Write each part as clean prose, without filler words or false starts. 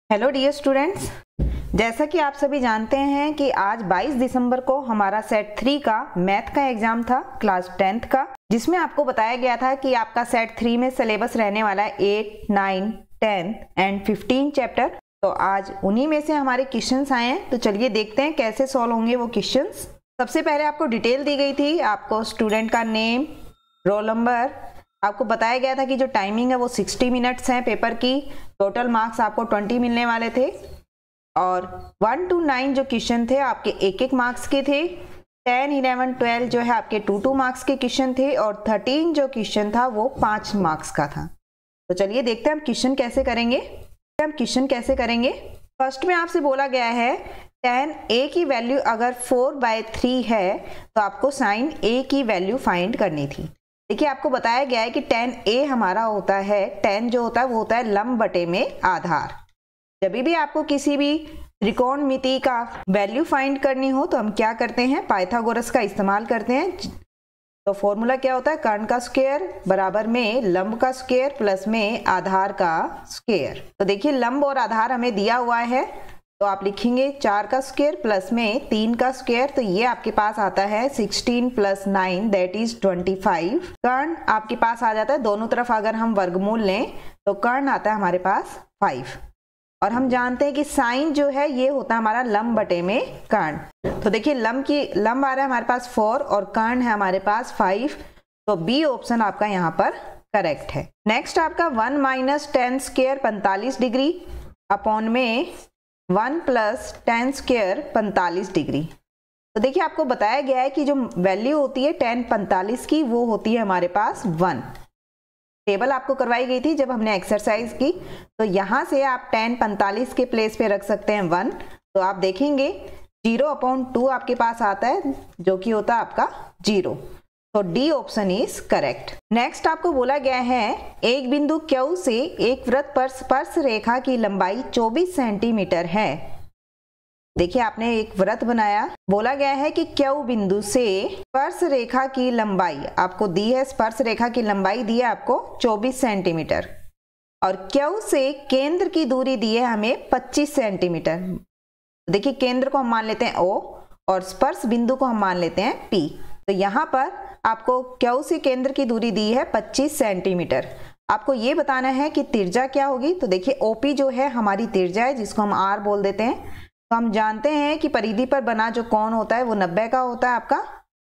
Hello dear students, जैसा कि आप सभी जानते हैं कि आज 22 दिसंबर को हमारा सेट 3 का मैथ का एग्जाम था क्लास 10th का, जिसमें आपको बताया गया था कि आपका सेट 3 में सिलेबस रहने वाला है 8, 9, 10 एंड 15 चैप्टर। तो आज उन्हीं में से हमारे क्वेश्चंस आए हैं, तो चलिए देखते हैं कैसे सॉल्व होंगे वो क्वेश्चंस। सबसे पहले आपको डिटेल दी गई थी, आपको स्टूडेंट का नेम, रोल नंबर, आपको बताया गया था कि जो टाइमिंग है वो 60 मिनट्स है पेपर की, टोटल मार्क्स आपको 20 मिलने वाले थे और 1 to 9 जो क्वेश्चन थे आपके एक मार्क्स के थे। 10, 11, 12 जो है आपके 2 मार्क्स के क्वेश्चन थे और 13 जो क्वेश्चन था वो 5 मार्क्स का था। तो चलिए देखते हैं हम क्वेश्चन कैसे करेंगे। फर्स्ट में आपसे बोला गया है tan a की वैल्यू अगर 4/3 है तो आपको sin a की वैल्यू फाइंड करनी थी। देखिए आपको बताया गया है कि tan a हमारा होता है, tan जो होता है वो होता है लंब बटे में आधार। जब भी आपको किसी भी त्रिकोणमिति का वैल्यू फाइंड करनी हो तो हम क्या करते हैं, पाइथागोरस का इस्तेमाल करते हैं। तो फॉर्मूला क्या होता है, कर्ण का स्क्वायर बराबर में लंब का स्क्वायर प्लस में आधार का स्क्वायर। तो देखिए लंब और आधार हमें दिया हुआ है, तो आप लिखेंगे 4 का स्क्वायर प्लस में 3 का स्क्वायर, तो ये आपके पास आता है 16 + 9 दैट इज 25। कर्ण आपके पास आ जाता है, दोनों तरफ अगर हम वर्गमूल लें तो कर्ण आता है हमारे पास 5। और हम जानते हैं कि साइन जो है ये होता है हमारा लंब बटे में कर्ण। तो देखिए लंब आ रहा है हमारे पास 4 और कर्ण है हमारे पास 5, तो बी ऑप्शन आपका यहाँ पर करेक्ट है। नेक्स्ट आपका 1 - tan स्क्वायर 45 डिग्री अपॉन में 1 + tan स्क्वायर 45 डिग्री। तो देखिए आपको बताया गया है कि जो वैल्यू होती है tan 45 की वो होती है हमारे पास 1। टेबल आपको करवाई गई थी जब हमने एक्सरसाइज की, तो यहाँ से आप tan 45 के प्लेस पे रख सकते हैं 1। तो आप देखेंगे 0/2 आपके पास आता है जो कि होता है आपका 0। तो D option is correct. Next आपको बोला गया है एक बिंदु Q से एक वृत्त पर स्पर्श रेखा की लंबाई 24 सेंटीमीटर है। देखिए आपने एक वृत्त बनाया, बोला गया है कि Q बिंदु से स्पर्श रेखा की लंबाई आपको दी है, स्पर्श रेखा की लंबाई दी है आपको 24 सेंटीमीटर और Q से केंद्र की दूरी दी है हमें 25 सेंटीमीटर। देखिए केंद्र को हम मान लेते हैं O और स्पर्श बिंदु को हम मान लेते हैं P। तो यहाँ पर आपको Q से केंद्र की दूरी दी है 25 सेंटीमीटर। आपको ये बताना है कि त्रिज्या क्या होगी। तो देखिए OP जो है हमारी त्रिज्या है जिसको हम R बोल देते हैं। तो हम जानते हैं कि परिधि पर बना जो कोण होता है वो 90 का होता है आपका।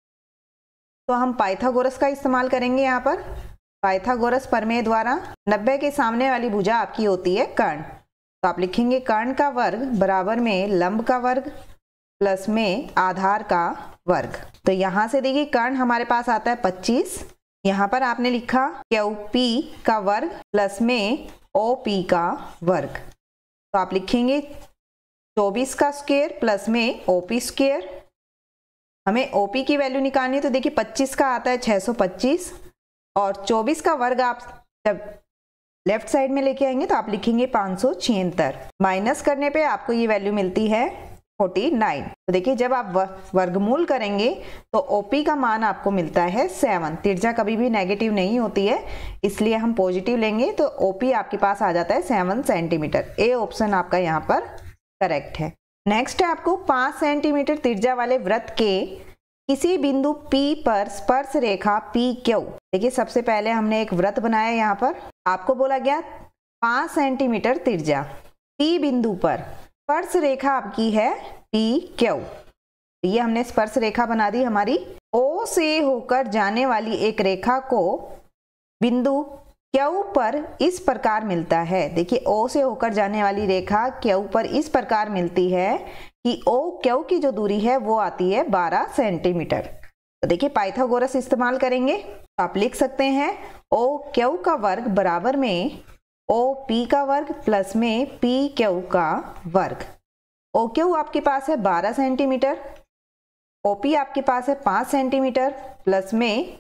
तो हम पाइथागोरस का इस्तेमाल करेंगे यहाँ पर। पाइथागोरस प्रमेय द्वारा 90 के सामने वाली भुजा आपकी होती है कर्ण। तो आप लिखेंगे कर्ण का वर्ग बराबर में लंब का वर्ग प्लस में आधार का वर्ग। तो यहाँ से देखिए कर्ण हमारे पास आता है 25, यहाँ पर आपने लिखा QP का वर्ग प्लस में OP का वर्ग। तो आप लिखेंगे 24 का स्क्वायर प्लस में OP स्क्वायर। हमें OP की वैल्यू निकालनी है, तो देखिए 25 का आता है 625 और 24 का वर्ग आप जब लेफ्ट साइड में लेके आएंगे तो आप लिखेंगे 576। माइनस करने पे आपको ये वैल्यू मिलती है 49। तो देखिए जब आप वर्गमूल करेंगे तो OP का मान आपको मिलता है 7। त्रिज्या कभी भी नेगेटिव नहीं होती है, इसलिए हम पॉजिटिव लेंगे तो OP आपके पास आ जाता है 7 सेंटीमीटर। ए ऑप्शन आपका यहाँ पर करेक्ट है। नेक्स्ट है आपको 5 सेंटीमीटर त्रिज्या वाले वृत्त के किसी बिंदु P पर स्पर्श रेखा PQ। देखिए सबसे पहले हमने एक वृत्त बनाया, यहाँ पर आपको बोला गया 5 सेंटीमीटर त्रिज्या P बिंदु पर स्पर्श रेखा आपकी है PQ। ये हमने स्पर्श रेखा बना दी हमारी। O से होकर जाने वाली एक रेखा को बिंदु Q पर इस प्रकार मिलता है। देखिए O से होकर जाने वाली रेखा Q पर इस प्रकार मिलती है कि OQ की जो दूरी है वो आती है 12 सेंटीमीटर। तो देखिए पाइथागोरस इस्तेमाल करेंगे, तो आप लिख सकते हैं OQ का वर्ग बराबर में OP का वर्ग प्लस में PQ का वर्ग। OQ आपके पास है 12 सेंटीमीटर, OP आपके पास है 5 सेंटीमीटर प्लस में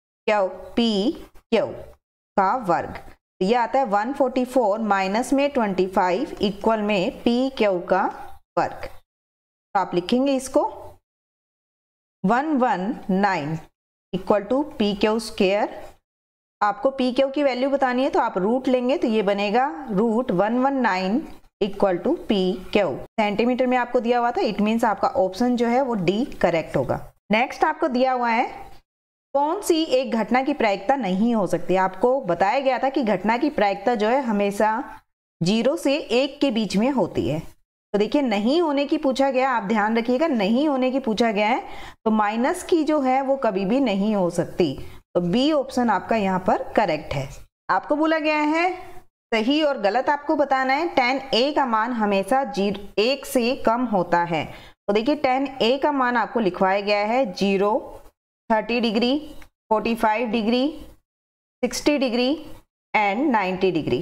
PQ का वर्ग। यह आता है 144 माइनस में 25 इक्वल में PQ का वर्ग। तो आप लिखेंगे इसको 119 इक्वल टू PQ स्क्वायर। आपको PQ की वैल्यू बतानी है तो आप रूट लेंगे, तो ये बनेगा √119 equal to P Q. Centimetre में आपको दिया हुआ था, इट मीन्स आपका ऑप्शन जो है वो डी करेक्ट होगा। नेक्स्ट आपको दिया हुआ है कौन सी एक घटना की प्रायिकता नहीं हो सकती। आपको बताया गया था कि घटना की प्रायिकता जो है हमेशा 0 से 1 के बीच में होती है। तो देखिए नहीं होने की पूछा गया, आप ध्यान रखिएगा, नहीं होने की पूछा गया है तो माइनस की जो है वो कभी भी नहीं हो सकती। तो बी ऑप्शन आपका यहाँ पर करेक्ट है। आपको बोला गया है सही और गलत आपको बताना है। tan a का मान हमेशा 1 से कम होता है। तो देखिए tan a का मान आपको लिखवाया गया है 0, 30 degree, 45 degree, 60 degree and 90 degree.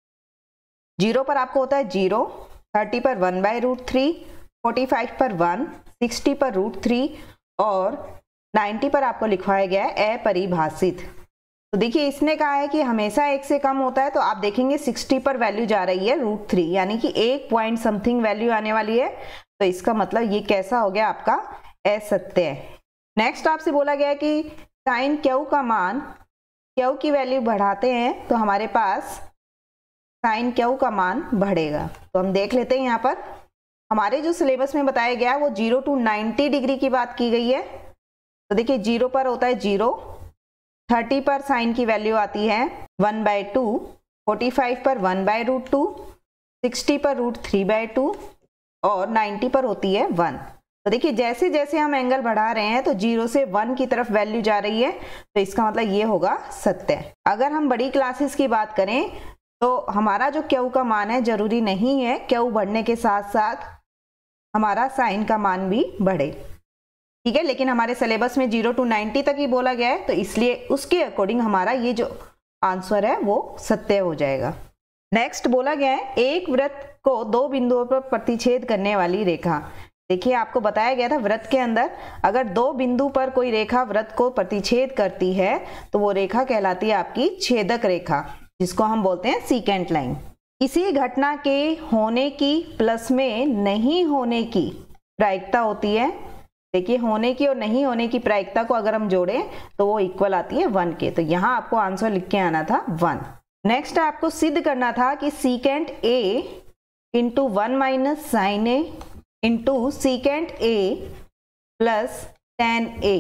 0 पर आपको होता है 0, 30 पर 1/√3, 45 पर 1, 60 पर √3 और 90 पर आपको लिखवाया गया है अपरिभाषित। तो देखिए इसने कहा है कि हमेशा 1 से कम होता है, तो आप देखेंगे 60 पर वैल्यू जा रही है √3, यानी कि 1 पॉइंट समथिंग वैल्यू आने वाली है। तो इसका मतलब ये कैसा हो गया आपका असत्य है। नेक्स्ट आपसे बोला गया कि साइन क्यू का मान, क्यू की वैल्यू बढ़ाते हैं तो हमारे पास साइन क्यू का मान बढ़ेगा। तो हम देख लेते हैं, यहाँ पर हमारे जो सिलेबस में बताया गया वो 0 to 90 डिग्री की बात की गई है। तो देखिए 0 पर होता है 0, 30 पर साइन की वैल्यू आती है 1/2, 45 पर 1/√2, 60 पर √3/2 और 90 पर होती है 1। तो देखिए जैसे जैसे हम एंगल बढ़ा रहे हैं तो 0 से 1 की तरफ वैल्यू जा रही है, तो इसका मतलब ये होगा सत्य। अगर हम बड़ी क्लासेस की बात करें तो हमारा जो क्यू का मान है जरूरी नहीं है क्यू बढ़ने के साथ साथ हमारा साइन का मान भी बढ़े, ठीक है, लेकिन हमारे सिलेबस में 0 to 90 तक ही बोला गया है, तो इसलिए उसके अकॉर्डिंग हमारा ये जो आंसर है वो सत्य हो जाएगा। नेक्स्ट बोला गया है एक वृत्त को 2 बिंदुओं पर प्रतिच्छेद करने वाली रेखा। देखिए आपको बताया गया था वृत्त के अंदर अगर 2 बिंदु पर कोई रेखा वृत्त को प्रतिच्छेद करती है तो वो रेखा कहलाती है आपकी छेदक रेखा, जिसको हम बोलते हैं सीकेंट लाइन। इसी घटना के होने की प्लस में नहीं होने की प्रायिकता होती है। देखिए होने की और नहीं होने की प्रायिकता को अगर हम जोड़ें तो वो इक्वल आती है 1 के। तो यहाँ आपको आंसर लिख के आना था 1। नेक्स्ट आपको सिद्ध करना था कि secant a into 1 minus sine a into secant a plus tan a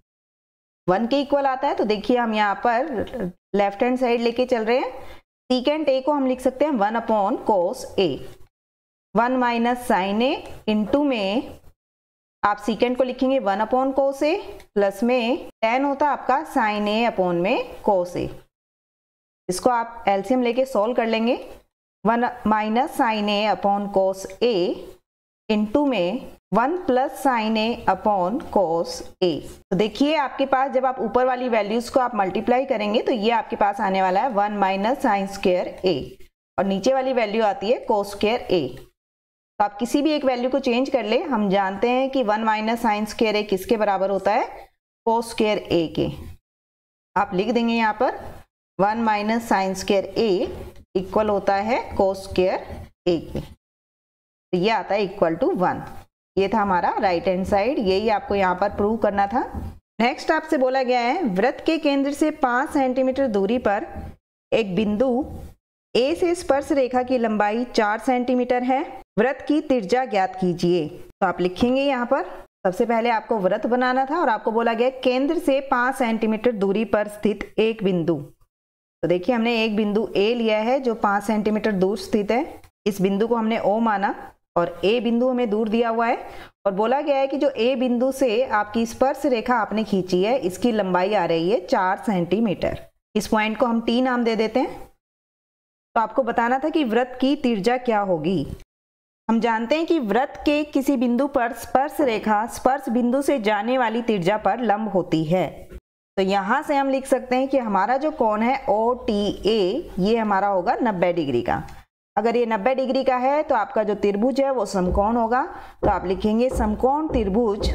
1 के इक्वल आता है। तो देखिए हम यहाँ पर लेफ्ट हैंड साइड लेके चल रहे हैं। सीकेंट a को हम लिख सकते हैं 1/cos a, 1 minus sine a into में आप सीकेंट को लिखेंगे 1/cos a प्लस में tan होता है आपका साइन a अपॉन में cos a। इसको आप एलसीएम लेके सॉल्व कर लेंगे। 1 minus sine a upon cos a into में 1 plus sine a upon cos a। तो देखिए आपके पास जब आप ऊपर वाली वैल्यूज को आप मल्टीप्लाई करेंगे तो ये आपके पास आने वाला है 1 माइनस साइन स्क्वायर a और नीचे वाली वैल्यू आती है cos स्क्वायर a। तो आप किसी भी एक वैल्यू को चेंज कर ले। हम जानते हैं कि 1 माइनस साइन स्क्वायर a किसके बराबर होता है, cos स्क्वायर a के। आप लिख देंगे यहाँ पर 1 minus sine square a equal होता है cos स्क्वायर a के। तो ये आता है इक्वल टू 1। ये था हमारा राइट हैंड साइड, यही आपको यहाँ पर प्रूव करना था। नेक्स्ट आपसे बोला गया है वृत्त के केंद्र से 5 सेंटीमीटर दूरी पर एक बिंदु A से स्पर्श रेखा की लंबाई 4 सेंटीमीटर है, वृत्त की त्रिज्या ज्ञात कीजिए। तो आप लिखेंगे यहाँ पर सबसे पहले आपको वृत्त बनाना था और आपको बोला गया केंद्र से 5 सेंटीमीटर दूरी पर स्थित एक बिंदु। तो देखिए हमने एक बिंदु A लिया है जो 5 सेंटीमीटर दूर स्थित है। इस बिंदु को हमने O माना और A बिंदु हमें दूर दिया हुआ है और बोला गया है कि जो A बिंदु से आपकी स्पर्श रेखा आपने खींची है इसकी लंबाई आ रही है 4 सेंटीमीटर। इस पॉइंट को हम T नाम दे देते हैं। तो आपको बताना था कि वृत्त की त्रिज्या क्या होगी। हम जानते हैं कि वृत्त के किसी बिंदु पर स्पर्श रेखा स्पर्श बिंदु से जाने वाली त्रिज्या पर लंब होती है। तो यहाँ से हम लिख सकते हैं कि हमारा जो कोण है OTA ये हमारा होगा 90 डिग्री का। अगर ये 90 डिग्री का है तो आपका जो त्रिभुज है वो समकोण होगा। तो आप लिखेंगे समकोण त्रिभुज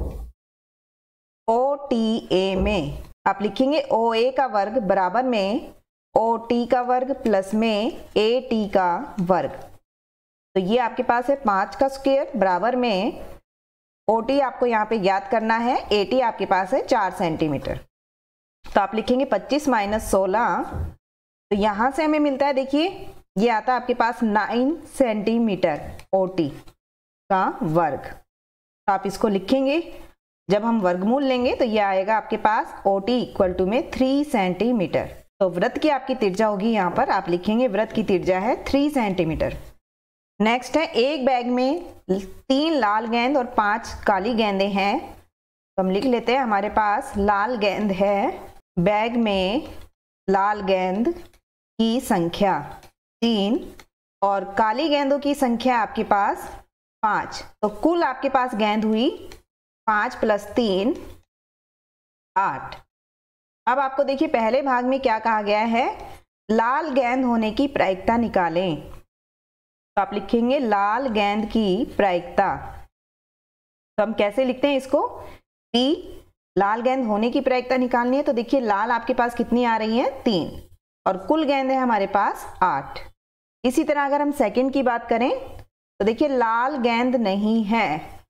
OTA में आप लिखेंगे OA का वर्ग बराबर में OT का वर्ग प्लस में AT का वर्ग। तो ये आपके पास है 5 का स्क्वायर बराबर में OT आपको यहाँ पे ज्ञात करना है, AT आपके पास है 4 सेंटीमीटर। तो आप लिखेंगे 25 माइनस 16। तो यहाँ से हमें मिलता है देखिए ये आता है आपके पास 9 सेंटीमीटर OT का वर्ग। तो आप इसको लिखेंगे, जब हम वर्गमूल लेंगे तो ये आएगा आपके पास OT इक्वल टू में 3 सेंटीमीटर। तो वृत्त की आपकी त्रिज्या होगी, यहाँ पर आप लिखेंगे वृत्त की त्रिज्या है 3 सेंटीमीटर। नेक्स्ट है, एक बैग में 3 लाल गेंद और 5 काली गेंदें हैं। तो हम लिख लेते हैं, हमारे पास लाल गेंद है, बैग में लाल गेंद की संख्या 3 और काली गेंदों की संख्या आपके पास 5। तो कुल आपके पास गेंद हुई 5 + 3 8। अब आपको देखिए पहले भाग में क्या कहा गया है, लाल गेंद होने की प्रायिकता निकालें। तो आप लिखेंगे लाल गेंद की प्रायिकता। तो हम कैसे लिखते हैं इसको, P लाल गेंद होने की प्रायिकता निकालनी है। तो देखिए लाल आपके पास कितनी आ रही है, 3 और कुल गेंद है हमारे पास 8। इसी तरह अगर हम सेकंड की बात करें तो देखिए लाल गेंद नहीं है,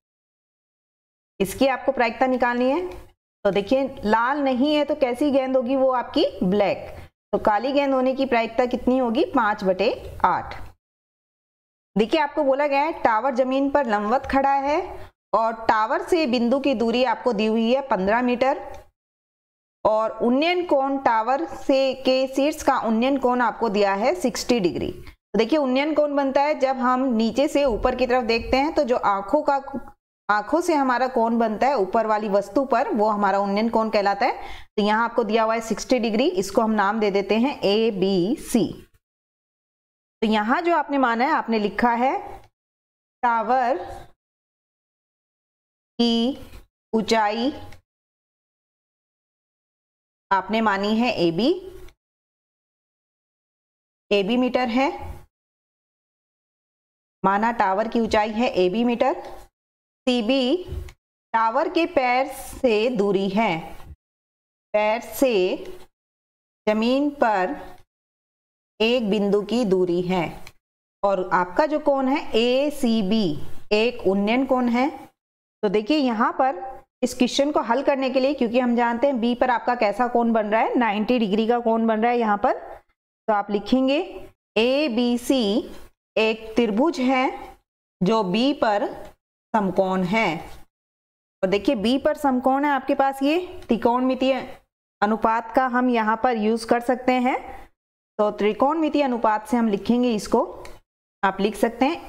इसकी आपको प्रायिकता निकालनी है। तो देखिए लाल नहीं है तो कैसी गेंद होगी, वो आपकी ब्लैक। तो काली गेंद होने की प्रायिकता कितनी होगी, 5/8। देखिए आपको बोला गया है टावर जमीन पर लंबवत खड़ा है और टावर से बिंदु की दूरी आपको दी हुई है 15 मीटर और उन्नयन कोण टावर से के शीर्ष का उन्नयन कोण आपको दिया है 60 डिग्री। तो देखिए उन्नयन कोण बनता है जब हम नीचे से ऊपर की तरफ देखते हैं, तो जो आंखों से हमारा कोण बनता है ऊपर वाली वस्तु पर, वो हमारा उन्नयन कोण कहलाता है। तो यहाँ आपको दिया हुआ है 60 डिग्री, इसको हम नाम दे देते हैं ABC। तो यहाँ जो आपने माना है, आपने लिखा है टावर की ऊंचाई आपने मानी है AB मीटर है, माना टावर की ऊंचाई है AB मीटर। CB टावर के पैर से दूरी है, पैर से जमीन पर एक बिंदु की दूरी है और आपका जो कोण है ACB एक उन्नयन कोण है। तो देखिए यहाँ पर इस क्वेश्चन को हल करने के लिए, क्योंकि हम जानते हैं B पर आपका कैसा कोण बन रहा है, 90 डिग्री का कोण बन रहा है यहाँ पर। तो आप लिखेंगे ABC एक त्रिभुज है जो B पर समकोण है। और देखिए B पर समकोण है आपके पास, ये त्रिकोणमितीय अनुपात का हम यहाँ पर यूज कर सकते हैं। तो त्रिकोणमितीय अनुपात से हम लिखेंगे इसको, आप लिख सकते हैं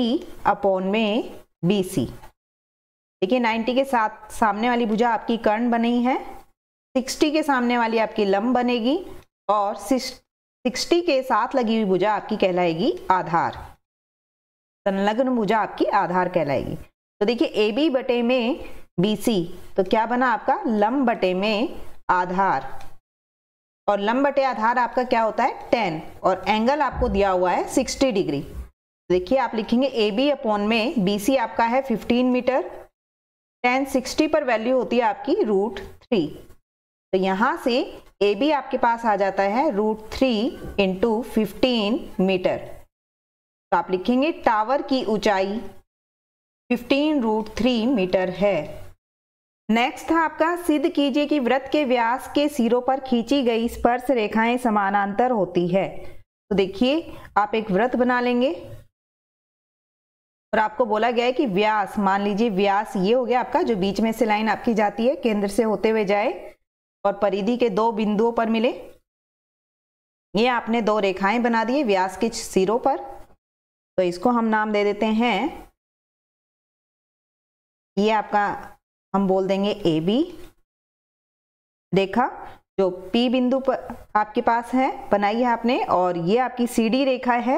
AB/BC। देखिए 90 के साथ सामने वाली भुजा आपकी कर्ण बनी है, 60 के सामने वाली आपकी लंब बनेगी और 60 के साथ लगी हुई भुजा आपकी कहलाएगी आधार, संलग्न भुजा आपकी आधार कहलाएगी। तो देखिए AB/BC तो क्या बना आपका लंब बटे में आधार, और लंब बटे आधार आपका क्या होता है 10 और एंगल आपको दिया हुआ है 60 डिग्री। देखिए आप लिखेंगे AB/BC आपका है 15 मीटर, 10 60 पर वैल्यू होती है आपकी √3। तो यहाँ से AB आपके पास आ जाता है √3 × 15 मीटर। तो आप लिखेंगे टावर की ऊंचाई 15√3 मीटर है। नेक्स्ट था आपका, सिद्ध कीजिए कि वृत्त के व्यास के सिरों पर खींची गई स्पर्श रेखाएं समानांतर होती है। तो देखिए आप एक वृत्त बना लेंगे और आपको बोला गया है कि व्यास, मान लीजिए व्यास ये हो गया आपका, जो बीच में से लाइन आपकी जाती है केंद्र से होते हुए जाए और परिधि के 2 बिंदुओं पर मिले। ये आपने 2 रेखाएं बना दी व्यास के सिरों पर। तो इसको हम नाम दे देते हैं, ये आपका हम बोल देंगे AB रेखा, जो P बिंदु पर आपके पास है बनाई है आपने, और ये आपकी CD रेखा है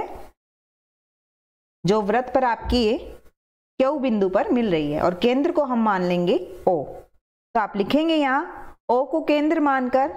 जो वृत्त पर आपकी Q बिंदु पर मिल रही है, और केंद्र को हम मान लेंगे O। तो आप लिखेंगे यहाँ O को केंद्र मानकर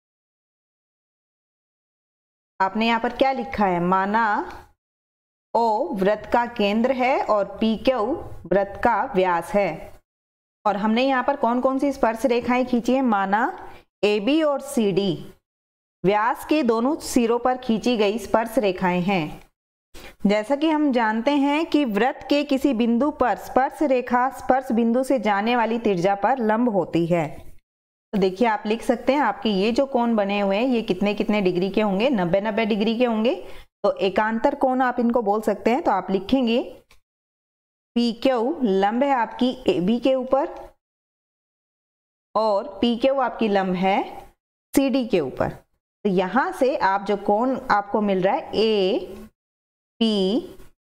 आपने यहाँ पर क्या लिखा है, माना O वृत्त का केंद्र है और PQ वृत्त का व्यास है। और हमने यहाँ पर कौन कौन सी स्पर्श रेखाएं खींची है, माना AB और CD व्यास के दोनों सिरों पर खींची गई स्पर्श रेखाएं हैं। जैसा कि हम जानते हैं कि वृत्त के किसी बिंदु पर स्पर्श रेखा स्पर्श बिंदु से जाने वाली त्रिज्या पर लंब होती है। तो देखिए आप लिख सकते हैं, आपके ये जो कोण बने हुए हैं ये कितने कितने डिग्री के होंगे, 90-90 डिग्री के होंगे। तो एकांतर कोण आप इनको बोल सकते हैं। तो आप लिखेंगे पी क्यू लंब है आपकी ए बी के ऊपर और पी क्यू आपकी लंब है सी डी के ऊपर। तो यहां से आप जो कोण आपको मिल रहा है ए पी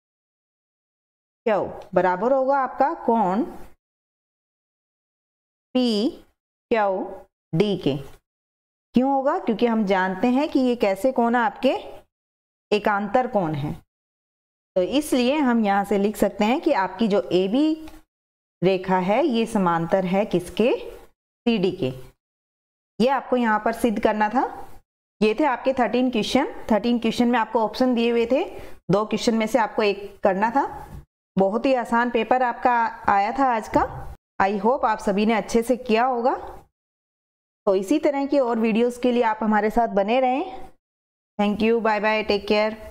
क्यू बराबर होगा आपका कोण पी क्यू डी के। क्यों होगा? क्योंकि हम जानते हैं कि ये कैसे कोण आपके एकांतर कोण है। तो इसलिए हम यहां से लिख सकते हैं कि आपकी जो ए बी रेखा है ये समांतर है किसके? सी डी के। ये आपको यहां पर सिद्ध करना था। ये थे आपके 13 क्वेश्चन। 13 क्वेश्चन में आपको ऑप्शन दिए हुए थे, 2 क्वेश्चन में से आपको एक करना था। बहुत ही आसान पेपर आपका आया था आज का। आई होप आप सभी ने अच्छे से किया होगा। तो इसी तरह की और वीडियोस के लिए आप हमारे साथ बने रहें। Thank you, bye bye, take care.